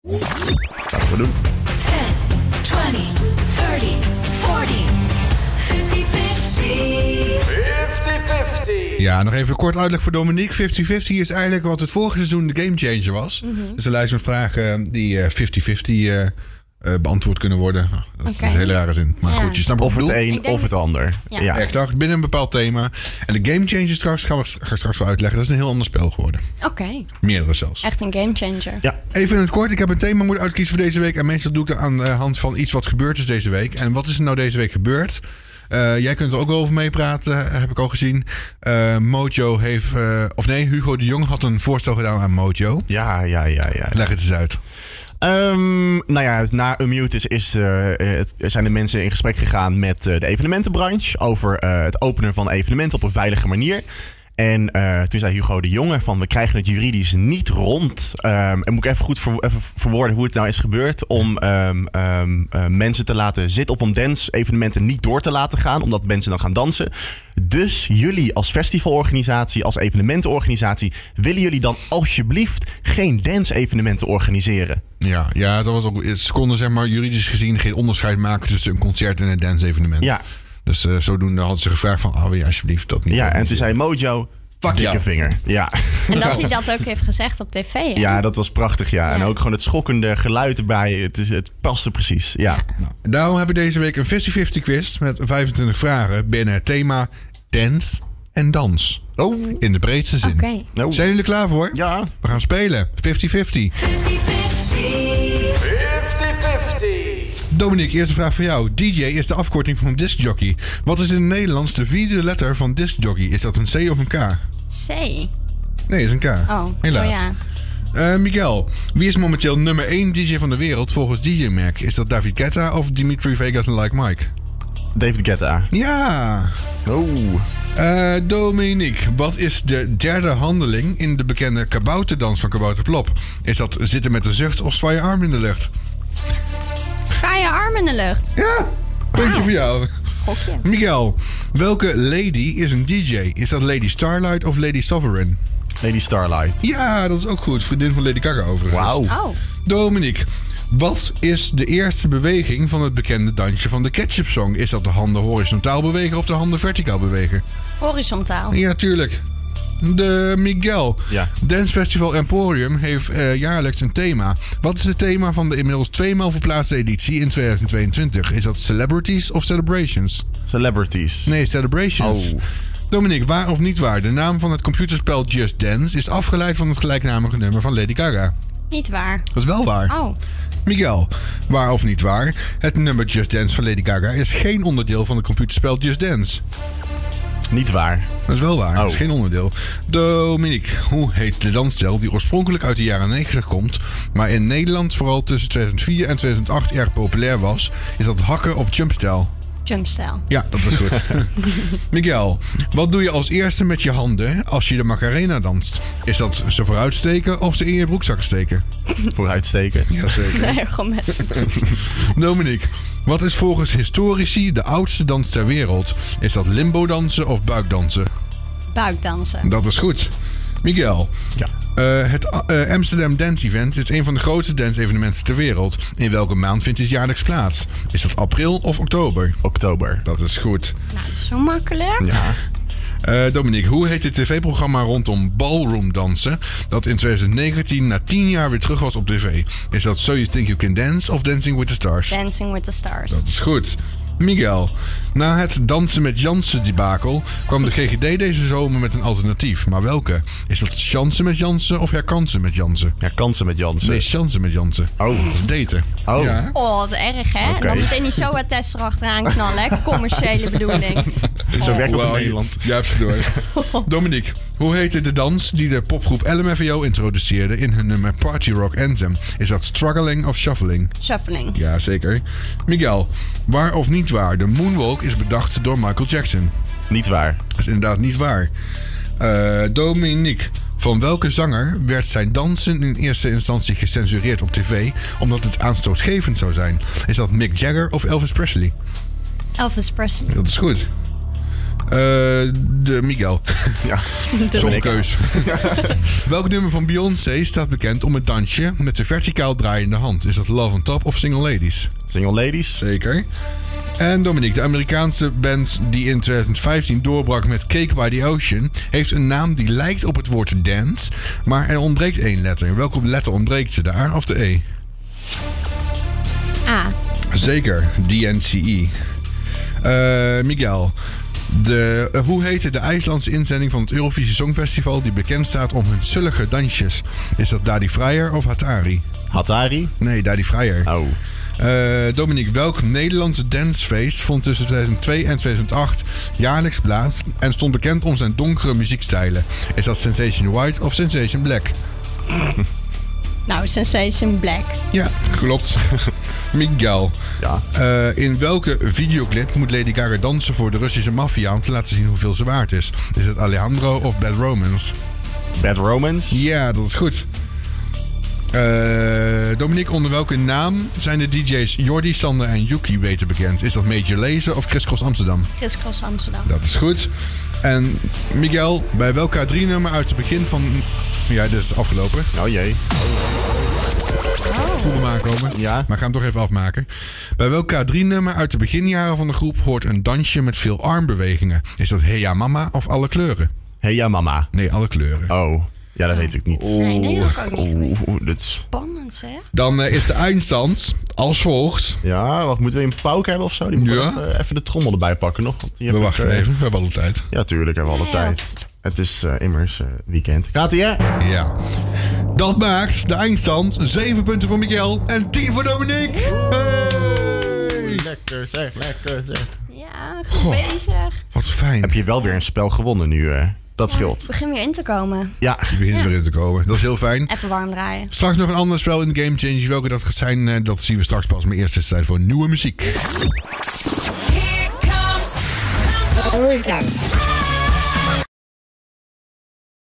Laten we doen. 10, 20, 30, 40, 50, 50. 50-50. Ja, nog even kort uitleg voor Dominique. 50-50 is eigenlijk wat het vorige seizoen de gamechanger was. Dus een lijst met vragen die 50-50 beantwoord kunnen worden. Dat is een hele rare zin. Maar goed, je snapt of het een of het ander. Ja, exact. Binnen een bepaald thema. En de gamechanger straks gaan we straks wel uitleggen. Dat is een heel ander spel geworden. Oké. Meerdere zelfs. Echt een gamechanger. Ja, even in het kort. Ik heb een thema moeten uitkiezen voor deze week. En meestal doe ik dat aan de hand van iets wat gebeurd is deze week. En wat is er nou deze week gebeurd? Jij kunt er ook wel over meepraten, heb ik al gezien. Mojo heeft... Hugo de Jong had een voorstel gedaan aan Mojo. Ja. Leg het eens uit. Na Unmute zijn de mensen in gesprek gegaan met de evenementenbranche over het openen van evenementen op een veilige manier. En toen zei Hugo de Jonge van we krijgen het juridisch niet rond. En moet ik even goed verwoorden hoe het nou is gebeurd. Om mensen te laten zitten of om dance-evenementen niet door te laten gaan. Omdat mensen dan gaan dansen. Dus jullie als festivalorganisatie, als evenementenorganisatie, willen jullie dan alsjeblieft geen dance-evenementen organiseren? Ja, dat was ook. Ze konden zeg maar juridisch gezien geen onderscheid maken tussen een concert en een dance-evenement. Ja. Dus zodoende hadden ze gevraagd van, wil je alsjeblieft dat niet? Ja, en toen zei Mojo, dikke vinger. Ja. En dat hij dat ook heeft gezegd op tv, hè? Ja, dat was prachtig, ja. En ook gewoon het schokkende geluid erbij. Het paste precies, ja. Nou, daarom heb ik deze week een 50-50 quiz met 25 vragen binnen het thema dance en dans. Oh. In de breedste zin. Oké. Oh. Zijn jullie er klaar voor? Ja. We gaan spelen. 50-50. 50-50. Dominique, eerste vraag voor jou. DJ is de afkorting van discjockey. Wat is in het Nederlands de vierde letter van discjockey? Is dat een C of een K? C. Nee, is een K. Oh. Helaas. Oh, ja. Miguel, wie is momenteel nummer 1 DJ van de wereld volgens DJ-merk? Is dat David Guetta of Dimitri Vegas en Like Mike? David Guetta. Ja. Oh. Dominique, wat is de derde handeling in de bekende kabouterdans van Kabouter Plop? Is dat zitten met een zucht of zwaai je arm in de lucht? Zwaai je arm in de lucht. Ja, puntje voor jou. Gokje. Miguel, welke lady is een DJ? Is dat Lady Starlight of Lady Sovereign? Lady Starlight. Ja, dat is ook goed. Vriendin van Lady Gaga overigens. Wauw. Oh. Dominique, wat is de eerste beweging van het bekende dansje van de Ketchup Song? Is dat de handen horizontaal bewegen of de handen verticaal bewegen? Horizontaal. Ja, tuurlijk. De Miguel. Ja. Dance Festival Emporium heeft jaarlijks een thema. Wat is het thema van de inmiddels 2-maal verplaatste editie in 2022? Is dat Celebrities of Celebrations? Celebrities. Nee, Celebrations. Oh. Dominique, waar of niet waar? De naam van het computerspel Just Dance is afgeleid van het gelijknamige nummer van Lady Gaga. Niet waar. Dat is wel waar. Oh. Miguel, waar of niet waar? Het nummer Just Dance van Lady Gaga is geen onderdeel van het computerspel Just Dance. Niet waar. Dat is wel waar, Oh. dat is geen onderdeel. Dominique, hoe heet de dansstijl die oorspronkelijk uit de jaren 90 komt, maar in Nederland vooral tussen 2004 en 2008 erg populair was? Is dat hakken of jumpstijl? Jumpstyle. Ja, dat is goed. Miguel, wat doe je als eerste met je handen als je de Macarena danst? Is dat ze vooruitsteken of ze in je broekzak steken? Vooruitsteken. Jazeker. Nee, gewoon met. Dominique, wat is volgens historici de oudste dans ter wereld? Is dat limbo dansen of buikdansen? Buikdansen. Dat is goed. Miguel, Ja. het Amsterdam Dance Event is een van de grootste dance-evenementen ter wereld. In welke maand vindt dit jaarlijks plaats? Is dat april of oktober? Oktober. Dat is goed. Nou, dat is zo makkelijk. Ja. Dominique, hoe heet het tv-programma rondom ballroom dansen dat in 2019 na 10 jaar weer terug was op tv? Is dat So You Think You Can Dance of Dancing with the Stars? Dancing with the Stars. Dat is goed. Miguel, na het dansen met Jansen debakel kwam de GGD deze zomer met een alternatief. Maar welke? Is dat Chansen met Jansen of Herkansen met Jansen? Ja, kansen met Jansen. Nee, Chansen met Jansen. Oh. Dat is daten. Oh. Ja. Oh, wat erg, hè? Oké. Dan meteen die SOA-test erachteraan knallen, hè? Commerciële bedoeling. Zo werkt dat in Wow, Nederland. Je hebt ze door. Dominique, hoe heette de dans die de popgroep LMFAO introduceerde in hun nummer Party Rock Anthem? Is dat struggling of shuffling? Shuffling. Ja, zeker. Miguel, waar of niet waar? De moonwalk is bedacht door Michael Jackson. Niet waar. Dat is inderdaad niet waar. Dominique, van welke zanger werd zijn dansen in eerste instantie gecensureerd op tv omdat het aanstootgevend zou zijn? Is dat Mick Jagger of Elvis Presley? Elvis Presley. Dat is goed. De Miguel. Ja, Zo'n keus. Welk nummer van Beyoncé staat bekend om het dansje met de verticaal draaiende hand? Is dat Love on Top of Single Ladies? Single Ladies. Zeker. En Dominique, de Amerikaanse band die in 2015 doorbrak met Cake by the Ocean, heeft een naam die lijkt op het woord dance, maar er ontbreekt 1 letter. Welke letter ontbreekt ze, de A of de E? A. Zeker, DNCE. Miguel, hoe heette de IJslandse inzending van het Eurovisie Songfestival die bekend staat om hun zullige dansjes? Is dat Daddy Fryer of Hatari? Hatari. Nee, Daddy Fryer. Oh. Dominique, welk Nederlandse dancefeest vond tussen 2002 en 2008 jaarlijks plaats en stond bekend om zijn donkere muziekstijlen? Is dat Sensation White of Sensation Black? Nou, Sensation Black. Ja, klopt. Miguel, Ja. in welke videoclip moet Lady Gaga dansen voor de Russische maffia om te laten zien hoeveel ze waard is? Is het Alejandro of Bad Romance? Bad Romance. Ja, dat is goed. Dominique, onder welke naam zijn de DJ's Jordi, Sander en Yuki beter bekend? Is dat Major Lazer of Chris Cross Amsterdam? Chris Cross Amsterdam. Dat is goed. En Miguel, bij welk K3-nummer uit het begin van... Ja, dit is afgelopen. Oh jee. Voel hem aankomen. Ja. Maar ik ga hem toch even afmaken. Bij welk K3-nummer uit de beginjaren van de groep hoort een dansje met veel armbewegingen? Is dat Hey Ja Mama of Alle Kleuren? Hey ja mama. Nee, Alle Kleuren. Oh. Ja, dat weet ik niet. Nee, nee, dat kan ik niet. Dit is... Spannend zeg. Dan is de eindstand als volgt. Ja, wacht, moeten we een pauk hebben of zo? Die moet Ja. even de trommel erbij pakken nog. Want die We heb ik, wachten even, we hebben alle tijd. Ja, tuurlijk hebben we alle Ja. tijd. Het is immers weekend. Gaat ie, hè? Ja. Dat maakt de eindstand 7 punten voor Miguel en 10 voor Dominique. Hey! Lekker zeg, lekker zeg. Ja, goed bezig. Wat fijn. Heb je wel weer een spel gewonnen nu, dat Ik scheelt. begin weer in te komen. Ja. Je begint weer in te komen. Dat is heel fijn. Even warm draaien. Straks nog een ander spel in de Game Change. Welke dat gaat zijn, dat zien we straks pas. Maar eerst is het tijd voor nieuwe muziek. Here comes